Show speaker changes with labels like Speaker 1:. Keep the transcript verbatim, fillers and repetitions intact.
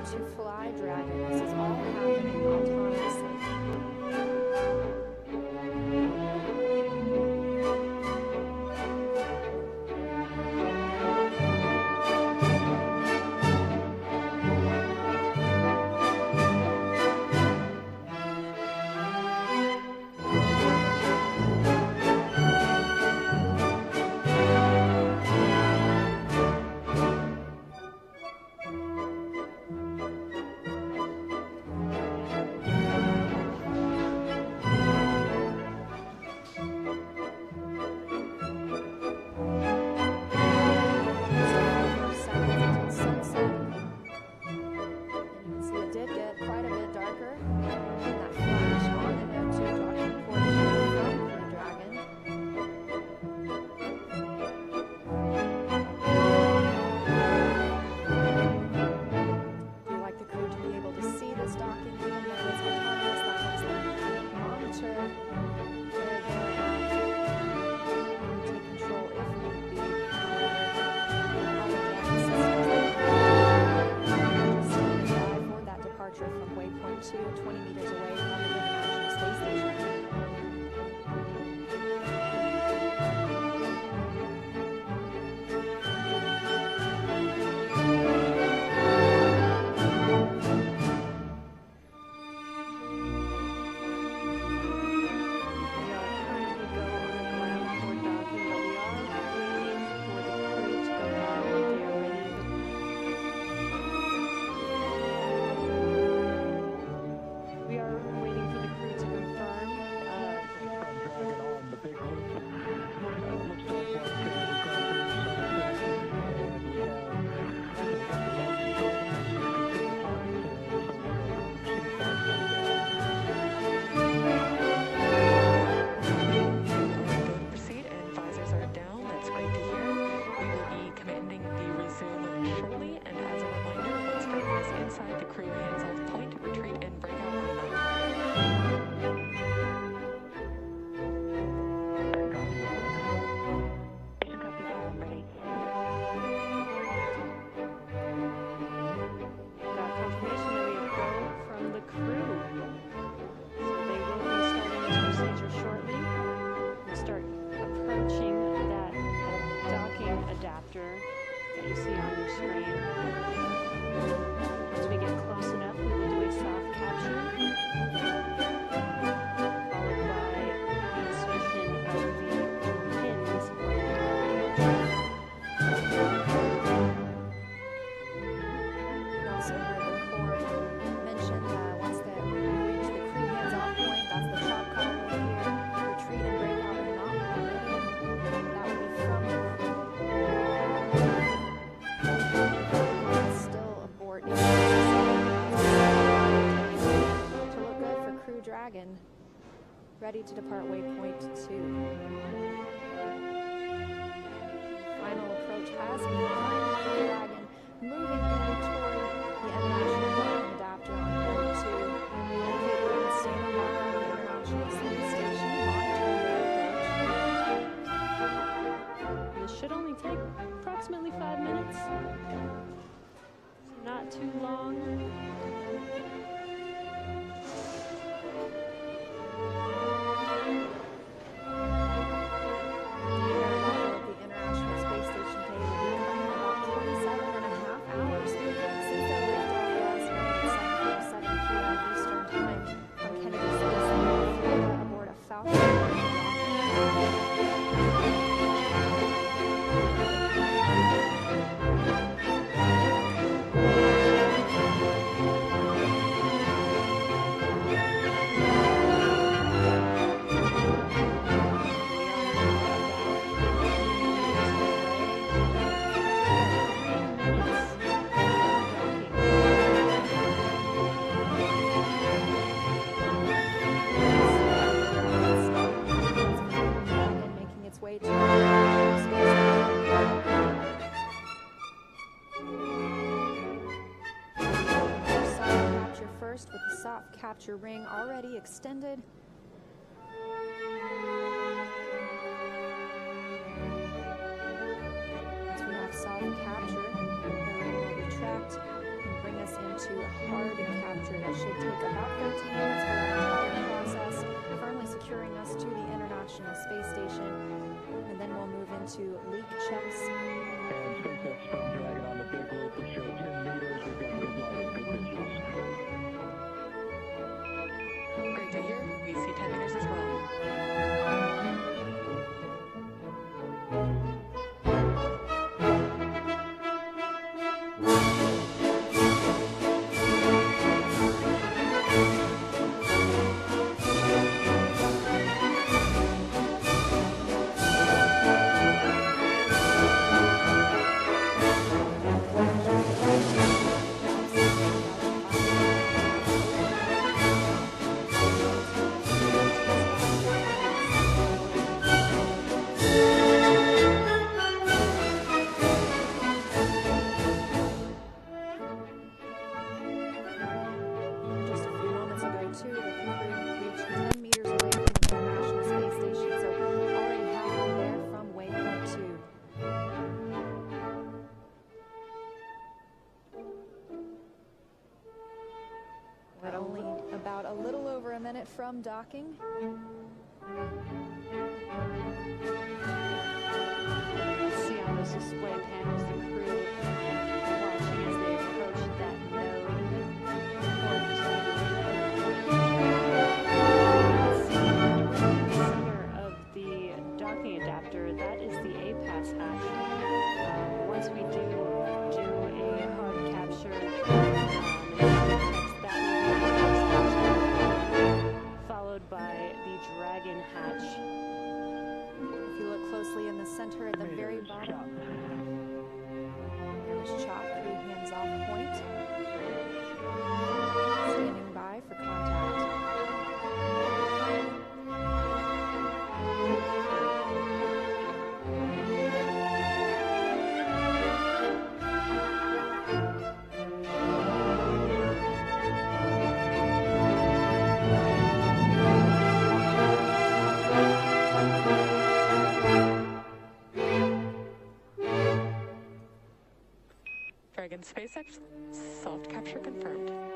Speaker 1: to fly Dragon. This is all happening autonomously. twenty meters away from the International Space Station. That you see on your screen. Once we get close enough, we will do a soft capture, followed by the insertion of the pins for the We also heard the core mention that once that we reach the crew hands-off point, that's the chop collar here, retreat and break out and not permitted. That will be from the Dragon, ready to depart waypoint two. Final approach has begun. Dragon moving in toward the International Weapon Adapter on point two. Locate Road standing by on the International Space Station, monitoring their approach. This should only take approximately five minutes. Not too long. With the soft capture ring already extended. Once we have soft capture, the ring will retract and bring us into to hard capture. That should take about thirteen minutes for the entire process, firmly securing us to the International Space Station. And then we'll move into leak checks.
Speaker 2: And SpaceX from Dragon on the big loop, we show ten meters. We've got good light, good visuals.
Speaker 3: Great to hear. We see ten meters as well.
Speaker 1: Just a few moments ago, too, the crew reached ten meters away from the International Space Station, so already halfway there from waypoint two. We're only about a little over a minute from docking.
Speaker 4: See on those display panels the crew watching as they approach that node. See, in the center of the docking adapter, that is the A PASS hatch. Uh, once we do do a hard capture, um, that will be the first hatch, followed by the Dragon hatch.
Speaker 1: If you look closely in the center at the very bottom, there's Chop, crew hands off point. Standing by for contact.
Speaker 3: Dragon SpaceX soft capture confirmed.